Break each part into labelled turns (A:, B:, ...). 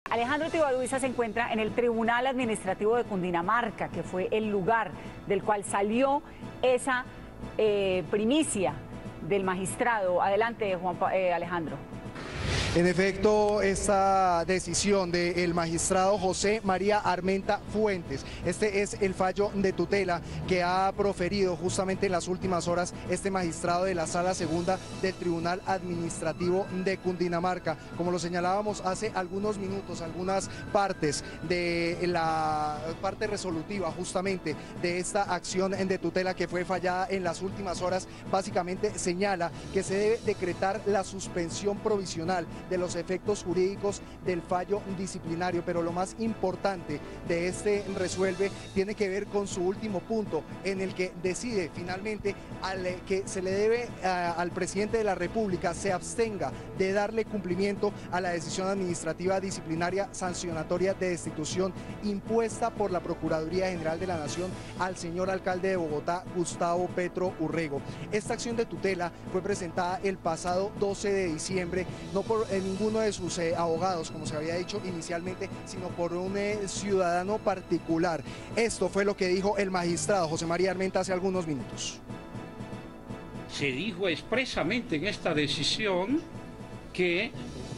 A: Alejandro Tibaduiza se encuentra en el Tribunal Administrativo de Cundinamarca, que fue el lugar del cual salió esa primicia del magistrado. Adelante, Alejandro.
B: En efecto, esta decisión del magistrado José María Armenta Fuentes, este es el fallo de tutela que ha proferido justamente en las últimas horas este magistrado de la Sala Segunda del Tribunal Administrativo de Cundinamarca. Como lo señalábamos hace algunos minutos, algunas partes de la parte resolutiva justamente de esta acción de tutela que fue fallada en las últimas horas, básicamente señala que se debe decretar la suspensión provisional de los efectos jurídicos del fallo disciplinario, pero lo más importante de este resuelve tiene que ver con su último punto, en el que decide finalmente que se le debe al presidente de la República se abstenga de darle cumplimiento a la decisión administrativa disciplinaria sancionatoria de destitución impuesta por la Procuraduría General de la Nación al señor alcalde de Bogotá, Gustavo Petro Urrego. Esta acción de tutela fue presentada el pasado 12 de diciembre, no por ninguno de sus abogados, como se había dicho inicialmente, sino por un ciudadano particular. Esto fue lo que dijo el magistrado José María Armenta hace algunos minutos.
C: Se dijo expresamente en esta decisión que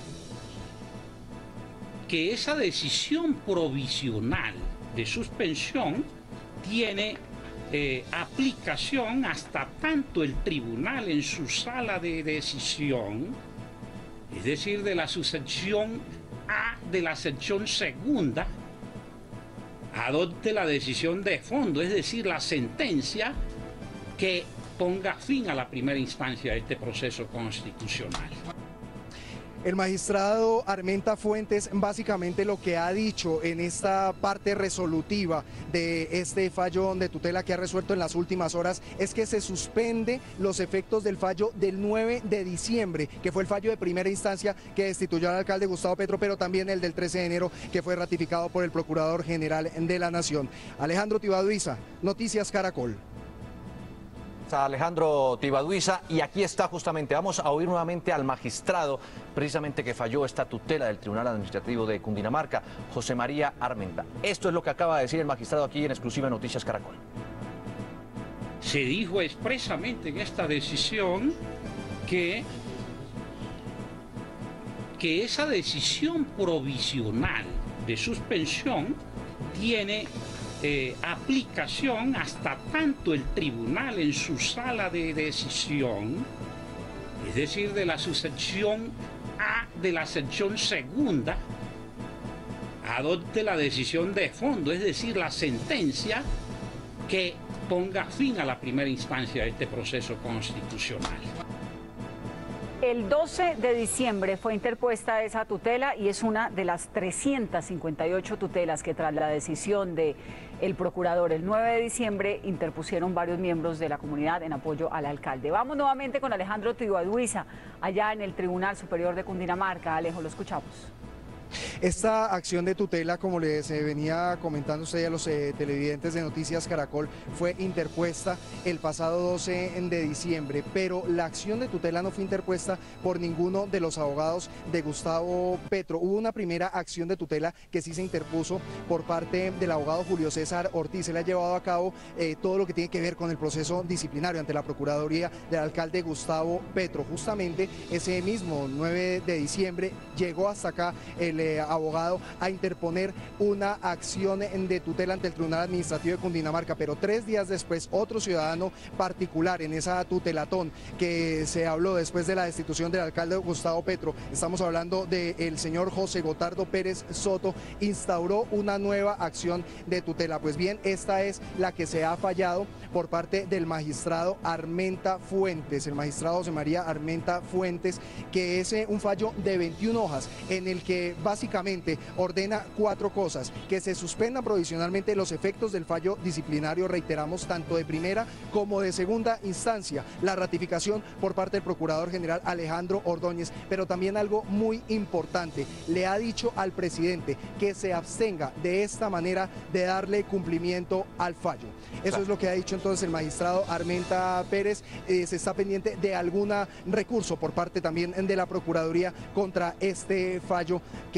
C: esa decisión provisional de suspensión tiene aplicación hasta tanto el tribunal en su sala de decisión, es decir, de la subsección A de la sección segunda, adopte la decisión de fondo, es decir, la sentencia que ponga fin a la primera instancia de este proceso constitucional.
B: El magistrado Armenta Fuentes básicamente lo que ha dicho en esta parte resolutiva de este fallo de tutela que ha resuelto en las últimas horas es que se suspende los efectos del fallo del 9 de diciembre, que fue el fallo de primera instancia que destituyó al alcalde Gustavo Petro, pero también el del 13 de enero que fue ratificado por el Procurador General de la Nación. Alejandro Tibaduiza, Noticias Caracol.
D: Alejandro Tibaduiza, y aquí está justamente, vamos a oír nuevamente al magistrado precisamente que falló esta tutela del Tribunal Administrativo de Cundinamarca, José María Armenta. Esto es lo que acaba de decir el magistrado aquí en exclusiva en Noticias Caracol.
C: Se dijo expresamente en esta decisión que esa decisión provisional de suspensión tiene aplicación hasta tanto el tribunal en su sala de decisión, es decir, de la subsección A de la sección segunda, adopte la decisión de fondo, es decir, la sentencia que ponga fin a la primera instancia de este proceso constitucional.
A: El 12 de diciembre fue interpuesta esa tutela y es una de las 358 tutelas que tras la decisión del procurador el 9 de diciembre interpusieron varios miembros de la comunidad en apoyo al alcalde. Vamos nuevamente con Alejandro Tibaduiza, allá en el Tribunal Superior de Cundinamarca. Alejo, lo escuchamos.
B: Esta acción de tutela, como les venía comentando usted a los televidentes de Noticias Caracol, fue interpuesta el pasado 12 de diciembre, pero la acción de tutela no fue interpuesta por ninguno de los abogados de Gustavo Petro. Hubo una primera acción de tutela que sí se interpuso por parte del abogado Julio César Ortiz. Se le ha llevado a cabo todo lo que tiene que ver con el proceso disciplinario ante la Procuraduría del alcalde Gustavo Petro. Justamente ese mismo 9 de diciembre llegó hasta acá el abogado a interponer una acción de tutela ante el Tribunal Administrativo de Cundinamarca, pero 3 días después otro ciudadano particular en esa tutelatón que se habló después de la destitución del alcalde Gustavo Petro, estamos hablando del señor José Gotardo Pérez Soto, instauró una nueva acción de tutela. Pues bien, esta es la que se ha fallado por parte del magistrado Armenta Fuentes, el magistrado José María Armenta Fuentes, que es un fallo de 21 hojas en el que básicamente ordena 4 cosas: que se suspendan provisionalmente los efectos del fallo disciplinario, reiteramos, tanto de primera como de segunda instancia, la ratificación por parte del Procurador General Alejandro Ordóñez, pero también algo muy importante, le ha dicho al presidente que se abstenga de esta manera de darle cumplimiento al fallo. Eso es lo que ha dicho entonces el magistrado Armenta Pérez. Se está pendiente de algún recurso por parte también de la Procuraduría contra este fallo que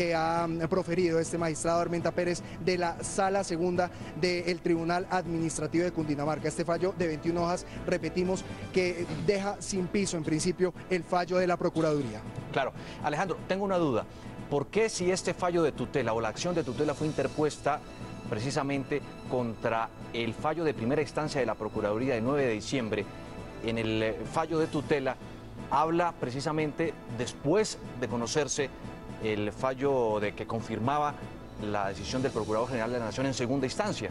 B: que ha proferido este magistrado Armenta Pérez de la Sala Segunda del Tribunal Administrativo de Cundinamarca. Este fallo de 21 hojas, repetimos, que deja sin piso en principio el fallo de la Procuraduría.
D: Claro. Alejandro, tengo una duda. ¿Por qué si este fallo de tutela o la acción de tutela fue interpuesta precisamente contra el fallo de primera instancia de la Procuraduría del 9 de diciembre, en el fallo de tutela habla precisamente después de conocerse el fallo de que confirmaba la decisión del Procurador General de la Nación en segunda instancia?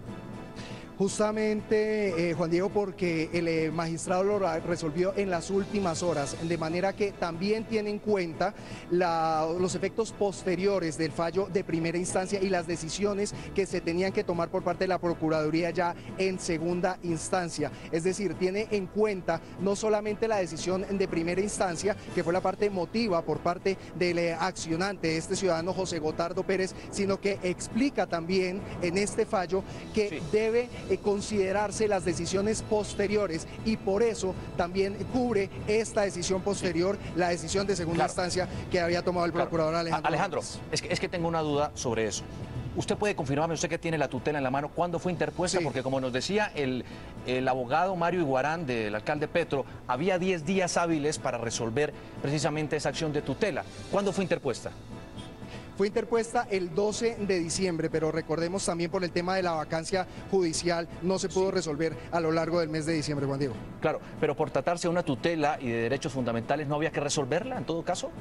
B: Justamente, Juan Diego, porque el magistrado lo resolvió en las últimas horas, de manera que también tiene en cuenta los efectos posteriores del fallo de primera instancia y las decisiones que se tenían que tomar por parte de la Procuraduría ya en segunda instancia. Es decir, tiene en cuenta no solamente la decisión de primera instancia, que fue la parte emotiva por parte del accionante, este ciudadano José Gotardo Pérez, sino que explica también en este fallo que debe considerarse las decisiones posteriores y por eso también cubre esta decisión posterior, la decisión de segunda instancia que había tomado el procurador Alejandro.
D: Alejandro, es que tengo una duda sobre eso. ¿Usted puede confirmarme, usted que tiene la tutela en la mano, cuándo fue interpuesta?
B: Sí.
D: Porque como nos decía el abogado Mario Iguarán del alcalde Petro, había 10 días hábiles para resolver precisamente esa acción de tutela. ¿Cuándo fue interpuesta?
B: Fue interpuesta el 12 de diciembre, pero recordemos también por el tema de la vacancia judicial, no se pudo resolver a lo largo del mes de diciembre, Juan Diego.
D: Claro, pero por tratarse de una tutela y de derechos fundamentales, ¿no había que resolverla en todo caso?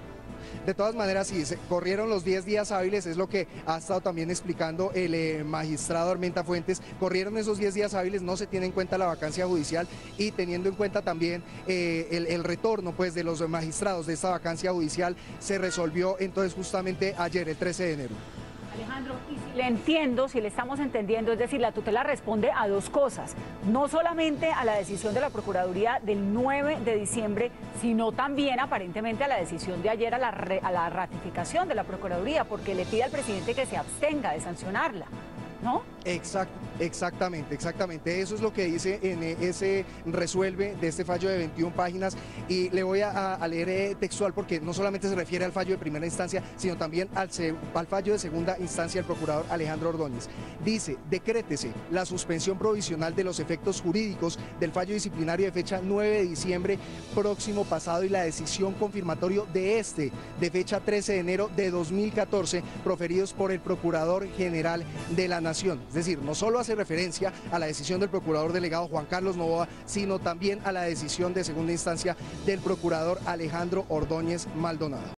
B: De todas maneras, sí, se corrieron los 10 días hábiles, es lo que ha estado también explicando el magistrado Armenta Fuentes. Corrieron esos 10 días hábiles, no se tiene en cuenta la vacancia judicial y teniendo en cuenta también el retorno pues, de los magistrados de esta vacancia judicial, se resolvió entonces justamente ayer, el 13 de enero.
A: Alejandro, y si le entiendo, si le estamos entendiendo, es decir, la tutela responde a dos cosas, no solamente a la decisión de la Procuraduría del 9 de diciembre, sino también aparentemente a la decisión de ayer, a la ratificación de la Procuraduría, porque le pide al presidente que se abstenga de sancionarla, ¿no?
B: Exactamente. Eso es lo que dice en ese resuelve de este fallo de 21 páginas y le voy a leer textual porque no solamente se refiere al fallo de primera instancia, sino también al fallo de segunda instancia del procurador Alejandro Ordóñez. Dice, decrétese la suspensión provisional de los efectos jurídicos del fallo disciplinario de fecha 9 de diciembre próximo pasado y la decisión confirmatorio de fecha 13 de enero de 2014, proferidos por el Procurador General de la Nación. Es decir, no solo hace referencia a la decisión del procurador delegado Juan Carlos Novoa, sino también a la decisión de segunda instancia del procurador Alejandro Ordóñez Maldonado.